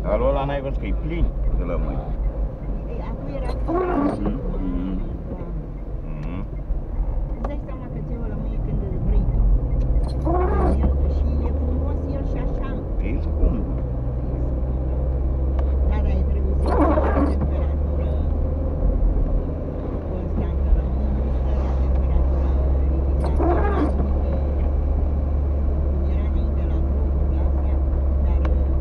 Dar ăla n-ai văzut că e plin de lămâi. Acum era îți dai seama că ți-e o lămâie când vrei tu. Și e frumos el și așa. E scump. Da, dar e trebuie să fie la temperatură constantă. Lămâie nu stă la temperatură ridicată. Cum era înainte la grupurile astea, dar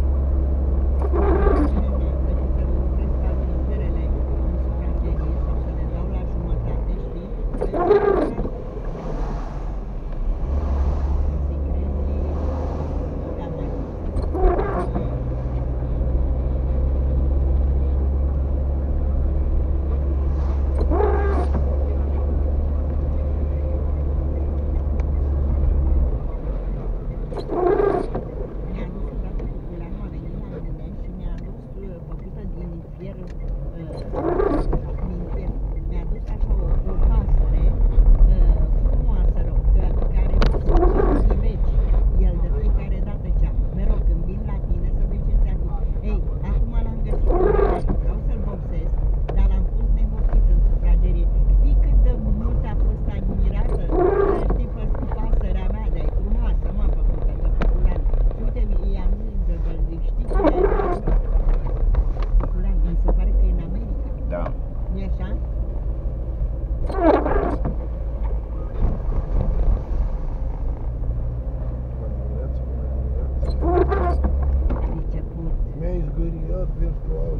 Mi-ai zgâriat virtual.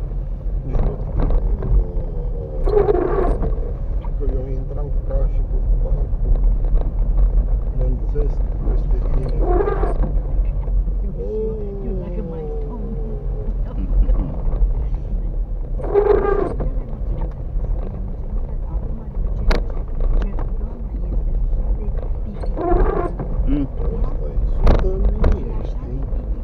Că eu intram ca și cu tancul. Mălțesc peste tine. eu dacă mai stau Asta e 100.000, știi?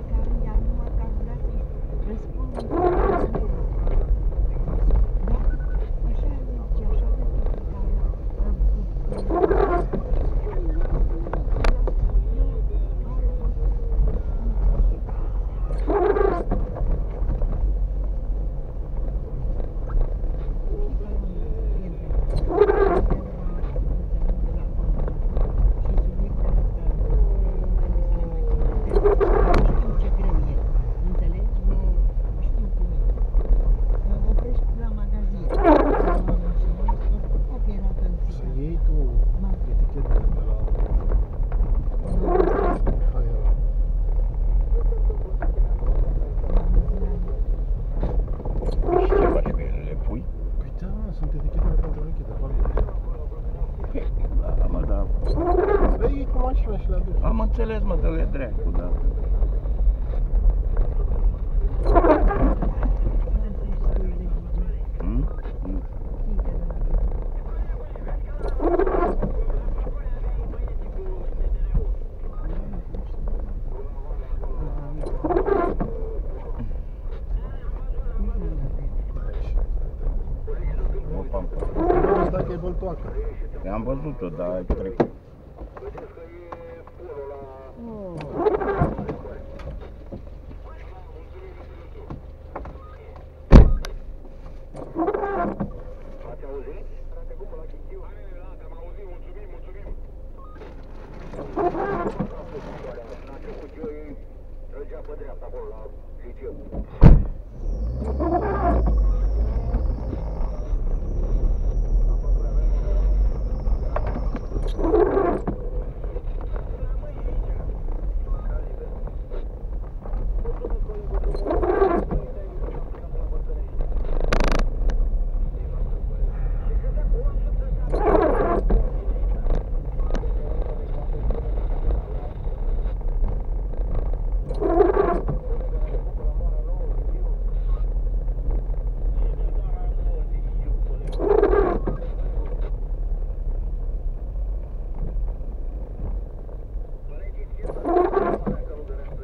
Să iei tu etichetele de la Mihaela. Și ce faci cu ele? Le pui? Păi da, mă, sunt etichetele pentru veche de acolo. Da, mă, da. Le iei cu mașina și le aduci. Am înțeles, mă, dă-le dracu, da. Dacă e băltoacă. Am văzut-o, dar ai trecut. Ați auzit? Am auzit, mulțumim. N-a trecut Joey, trăgea pe dreapta acolo la liceu.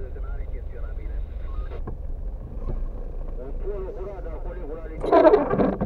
Un polo curat al colegului